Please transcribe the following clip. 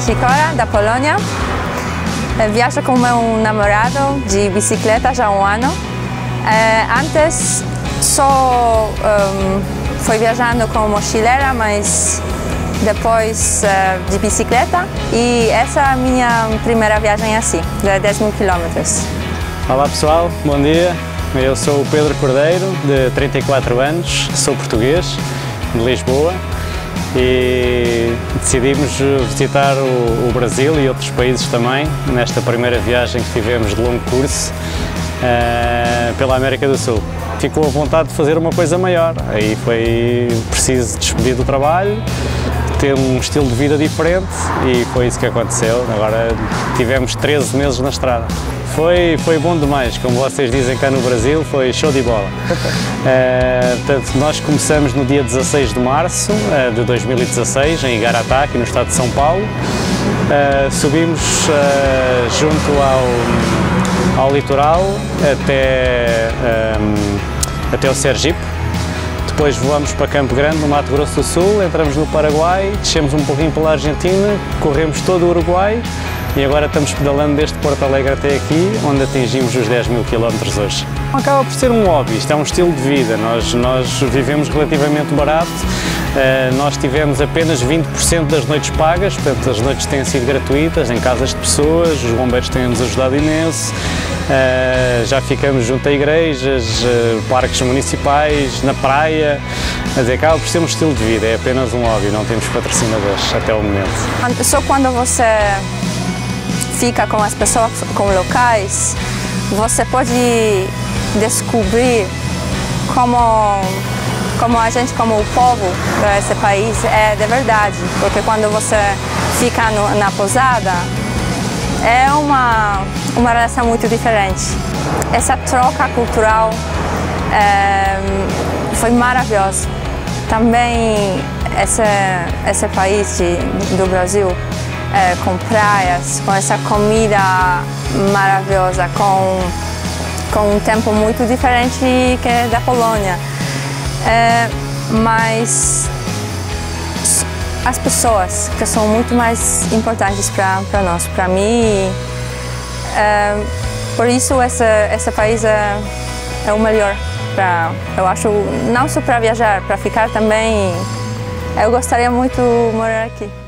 Chicora, da Polônia. Viajo com meu namorado de bicicleta já há um ano. Antes só fui viajando com mochileira, mas depois de bicicleta. E essa é a minha primeira viagem assim, de 10 mil quilómetros. Olá pessoal, bom dia. Eu sou o Pedro Cordeiro, de 34 anos, sou português, de Lisboa, e decidimos visitar o Brasil e outros países também, nesta primeira viagem que tivemos de longo curso pela América do Sul. Ficou a vontade de fazer uma coisa maior, aí foi preciso despedir do trabalho, ter um estilo de vida diferente e foi isso que aconteceu. Agora tivemos 13 meses na estrada. Foi bom demais, como vocês dizem cá no Brasil, foi show de bola. Portanto, nós começamos no dia 16 de março de 2016, em Igaratá, aqui no estado de São Paulo. Subimos junto ao litoral até o Sergipe. Depois voamos para Campo Grande, no Mato Grosso do Sul, entramos no Paraguai, descemos um pouquinho pela Argentina, corremos todo o Uruguai e agora estamos pedalando desde Porto Alegre até aqui, onde atingimos os 10 mil quilómetros hoje. Acaba por ser um hobby, isto é um estilo de vida, nós vivemos relativamente barato, nós tivemos apenas 20% das noites pagas, portanto as noites têm sido gratuitas, em casas de pessoas, os bombeiros têm-nos ajudado imenso, já ficamos junto a igrejas, parques municipais, na praia, mas acaba por ser um estilo de vida, é apenas um hobby, não temos patrocinadores até o momento. Só quando você fica com as pessoas, com locais, você pode descobrir como a gente, como o povo desse país é de verdade, porque quando você fica na pousada, é uma relação muito diferente. Essa troca cultural foi maravilhosa. Também esse país do Brasil, com praias, com essa comida maravilhosa, com um tempo muito diferente que da Polônia. Mas as pessoas que são muito mais importantes para nós, para mim, por isso esse país é o melhor. Eu acho, não só para viajar, para ficar também. Eu gostaria muito de morar aqui.